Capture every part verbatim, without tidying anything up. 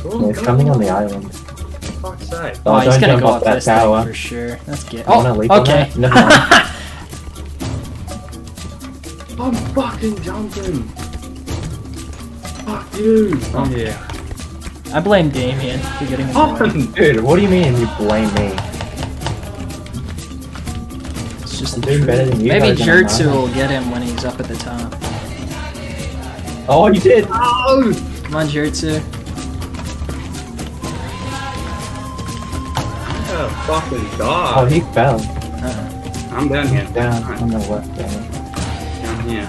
Yeah, it's coming on the island. Fuck's sake. Oh, Oh, he's don't gonna jump go off up that this tower. thing for sure. Let's get. Wanna Oh, leap on okay. that? Never mind. I'm fucking jumping. Fuck you. I'm here. I blame Damien for getting him. Oh, Dude, what do you mean you blame me? It's just I'm the doing truth. better than you Maybe guys on Jertsu mine. will get him when he's up at the top. Oh, you did! oh! Come on, Jertsu. Oh, fucking Oh, god. he fell. Uh-uh. I'm down here. Down Alright, on the left there. down here.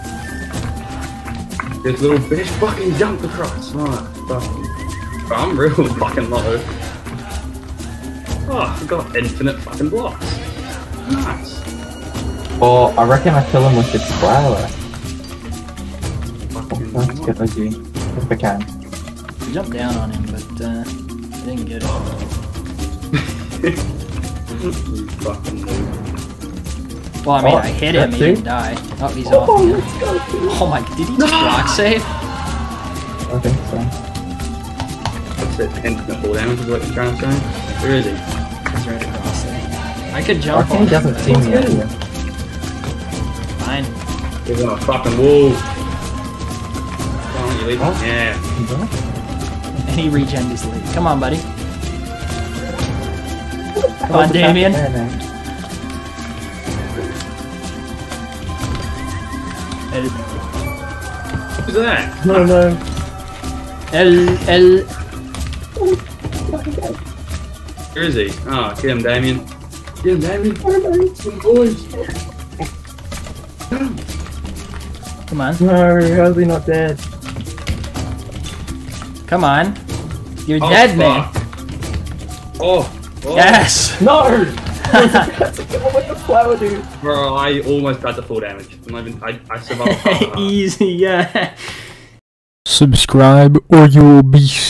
This little bitch fucking jumped across. Oh, fucking. I'm real fucking low. Oh, I've got infinite fucking blocks. Nice. Oh, I reckon I kill him with the Growler. Fucking Let's get O G. If I can. I jumped down on him, but uh, I didn't get it. You fucking noob. Well, I mean, Oh, I hit him, he that didn't too? die. Oh, he's Oh, off again. let's go, dude. Oh my, did he just rock save? I think so. That's it. Infinite ball damage is what you're trying to say? Where is he? He's right across there. I could I jump reckon on he him, doesn't but see me anywhere. fine. He's on a fucking wall. Come on, you leave. Oh. Yeah. And he regened his lead. Come on, buddy. Come Oh, on, Damien. there, man. El, Who's that? No, no. el, el. Where is he? Oh, get him, Damien. Get him, Damien. Some boys. Come on, No, how's he not dead? come on. You're Oh, dead, man. fuck. Oh. oh. Yes. No! That's a kill with the flower, dude. Bro, I almost got the full damage. I'm not even, I, I survived. Easy, yeah. Subscribe or you will be